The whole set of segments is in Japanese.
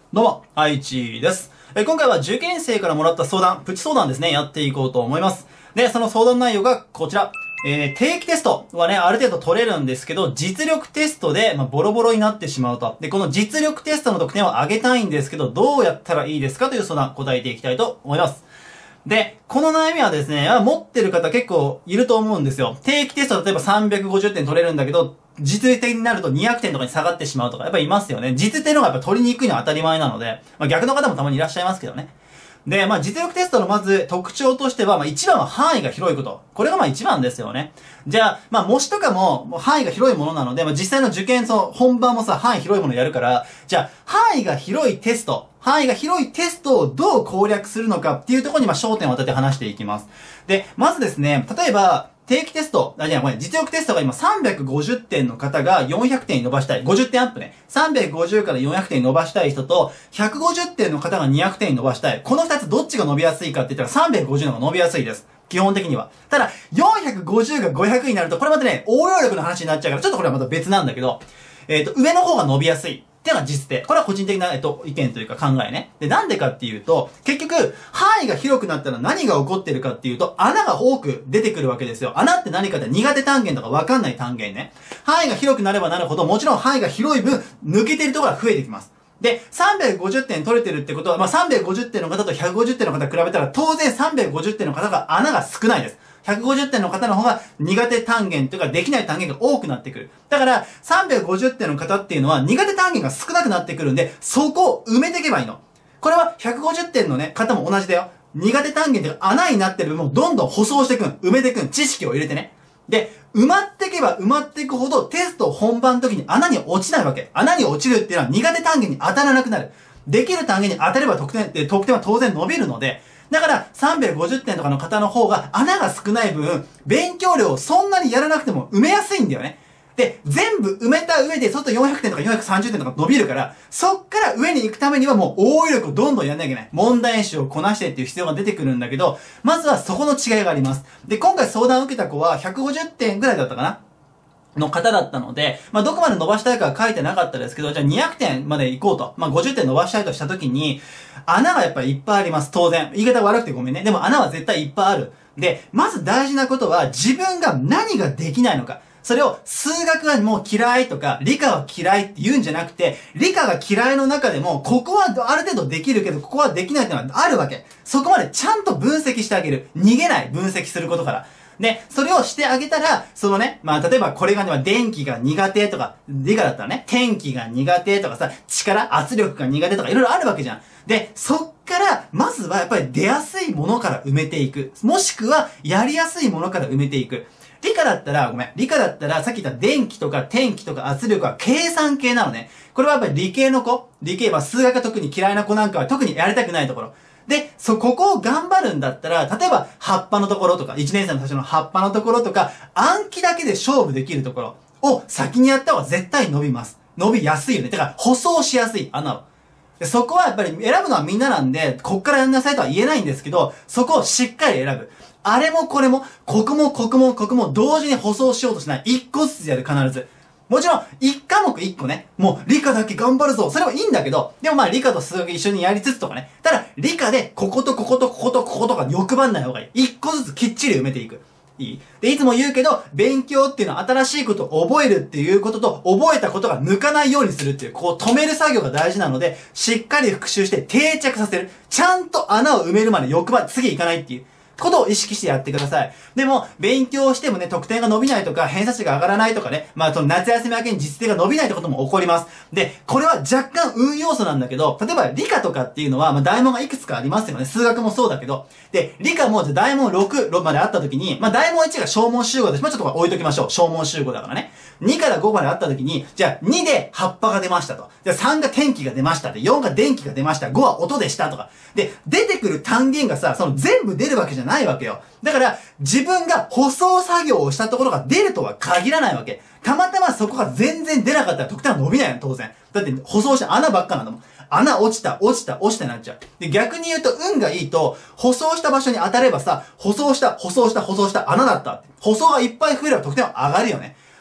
どうも、愛知です。今回は受験生からもらった相談、プチ相談ですね、やっていこうと思います。で、その相談内容がこちら。定期テストはね、ある程度取れるんですけど、実力テストで、ボロボロになってしまうと。で、この実力テストの得点を上げたいんですけど、どうやったらいいですかという相談、答えていきたいと思います。で、この悩みはですね、持ってる方結構いると思うんですよ。定期テスト例えば350点取れるんだけど、実力的になると200点とかに下がってしまうとか、やっぱりいますよね。実点の方がやっぱ取りにくいのは当たり前なので、逆の方もたまにいらっしゃいますけどね。で、実力テストのまず特徴としては、一番は範囲が広いこと。これが一番ですよね。じゃあ、模試とかも範囲が広いものなので、実際の受験、本番も範囲広いものをやるから、じゃあ、範囲が広いテストをどう攻略するのかっていうところに焦点を当てて話していきます。で、まずですね、例えば、定期テスト、実力テストが今350点の方が400点に伸ばしたい。50点アップね。350から400点に伸ばしたい人と、150点の方が200点に伸ばしたい。この2つどっちが伸びやすいかって言ったら350の方が伸びやすいです。基本的には。ただ、450が500になると、これまたね、応用力の話になっちゃうから、ちょっとこれはまた別なんだけど、上の方が伸びやすい。っていうのが実定。これは個人的な、意見というか考えね。で、なんでかっていうと、結局、範囲が広くなったら何が起こってるかっていうと、穴が多く出てくるわけですよ。穴って何かって苦手単元とかわかんない単元ね。範囲が広くなればなるほど、もちろん範囲が広い分、抜けてるところが増えてきます。で、350点取れてるってことは、350点の方と150点の方比べたら、当然350点の方が穴が少ないです。150点の方の方が苦手単元というかできない単元が多くなってくる。だから、350点の方っていうのは苦手単元が少なくなってくるんで、そこを埋めていけばいいの。これは150点のね、方も同じだよ。苦手単元っていうか穴になってる分もどんどん舗装していくん。埋めていくん。知識を入れてね。で、埋まっていけば埋まっていくほどテスト本番の時に穴に落ちないわけ。穴に落ちるっていうのは苦手単元に当たらなくなる。できる単元に当たれば得点は当然伸びるので、だから350点とかの方の方が穴が少ない分、勉強量をそんなにやらなくても埋めやすいんだよね。で、全部埋めた上で外400点とか430点とか伸びるから、そっから上に行くためにはもう応用力をどんどんやんなきゃいけない。問題演習をこなしてっていう必要が出てくるんだけど、まずはそこの違いがあります。で、今回相談を受けた子は150点ぐらいだったかなの方だったので、どこまで伸ばしたいかは書いてなかったですけど、じゃあ200点まで行こうと。50点伸ばしたいとしたときに、穴がやっぱりいっぱいあります。当然。言い方悪くてごめんね。でも穴は絶対いっぱいある。で、まず大事なことは自分が何ができないのか。それを数学はもう嫌いとか、理科は嫌いって言うんじゃなくて、理科が嫌いの中でも、ここはある程度できるけど、ここはできないっていうのはあるわけ。そこまでちゃんと分析してあげる。逃げない。分析することから。で、それをしてあげたら、例えばこれがね、電気が苦手とか、理科だったらね、天気が苦手とかさ、圧力が苦手とかいろいろあるわけじゃん。で、そっから、まずはやっぱり出やすいものから埋めていく。もしくは、やりやすいものから埋めていく。理科だったら、さっき言った電気とか天気とか圧力は計算系なのね。これはやっぱり理系の子、数学が特に嫌いな子なんかは特にやりたくないところ。で、ここを頑張るんだったら、例えば、葉っぱのところとか、1年生の最初の葉っぱのところとか、暗記だけで勝負できるところを先にやった方が絶対伸びます。伸びやすいよね。だから、舗装しやすい、穴を。で、そこはやっぱり選ぶのはみんななんで、こっからやんなさいとは言えないんですけど、そこをしっかり選ぶ。あれもこれも、ここも同時に舗装しようとしない。一個ずつやる、必ず。もちろん、一科目一個ね、もう理科だけ頑張るぞ。それはいいんだけど、でも理科と数学一緒にやりつつとかね。ただ、理科で、こことこことこことこことか欲張んない方がいい。一個ずつきっちり埋めていく。いい？で、いつも言うけど、勉強っていうのは新しいことを覚えるっていうことと、覚えたことが抜かないようにするっていう、止める作業が大事なので、しっかり復習して定着させる。ちゃんと穴を埋めるまで欲張って次行かないっていう。ことを意識してやってください。でも、勉強してもね、得点が伸びないとか、偏差値が上がらないとかね、夏休み明けに実践が伸びないってことも起こります。で、これは若干運要素なんだけど、例えば理科とかっていうのは、大問がいくつかありますよね。数学もそうだけど。で、理科も大問6まであった時に、大問1が小問集合です。ちょっと置いときましょう。小問集合だからね。2から5まであった時に、じゃあ2で葉っぱが出ましたと。じゃあ3が天気が出ましたで、4が電気が出ました。5は音でしたとか。で、出てくる単元がさ、全部出るわけじゃないわけよ。だから、自分が舗装作業をしたところが出るとは限らないわけ。たまたまそこが全然出なかったら得点は伸びないの、当然。だって舗装して穴ばっかなんだもん。穴落ちたになっちゃう。で、逆に言うと運がいいと、舗装した場所に当たればさ、舗装した穴だったって。舗装がいっぱい増えれば得点は上がるよね。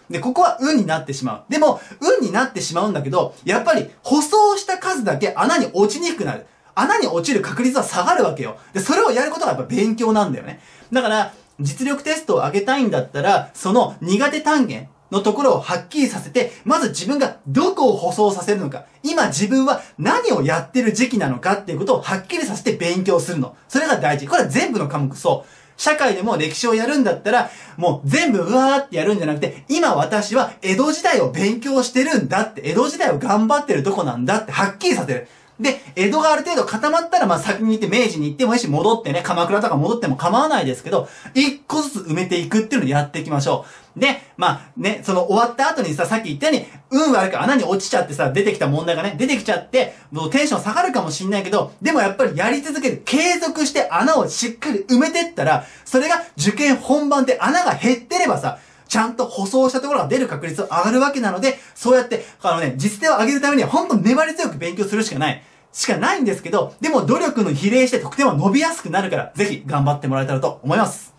で、ここは運になってしまう。でも、運になってしまうんだけど、やっぱり、舗装した数だけ穴に落ちにくくなる。穴に落ちる確率は下がるわけよ。で、それをやることがやっぱ勉強なんだよね。だから、実力テストを上げたいんだったら、その苦手単元のところをはっきりさせて、まず自分がどこを舗装させるのか、今自分は何をやってる時期なのかっていうことをはっきりさせて勉強するの。それが大事。これは全部の科目そう。社会でも歴史をやるんだったら、もう全部うわーってやるんじゃなくて、今私は江戸時代を勉強してるんだって、江戸時代を頑張ってるとこなんだってはっきりさせる。で、江戸がある程度固まったら、まあ先に行って明治に行ってもいいし、戻ってね、鎌倉とか戻っても構わないですけど、一個ずつ埋めていくっていうのをやっていきましょう。で、まあね、その終わった後にさ、さっき言ったように、運悪く穴に落ちちゃってさ、出てきた問題がね、出てきちゃって、もうテンション下がるかもしんないけど、でもやっぱりやり続ける、継続して穴をしっかり埋めてったら、それが受験本番で穴が減ってればさ、ちゃんと舗装したところが出る確率が上がるわけなので、そうやって、実手を上げるためには本当粘り強く勉強するしかないんですけど、でも努力の比例して得点は伸びやすくなるから、ぜひ頑張ってもらえたらと思います。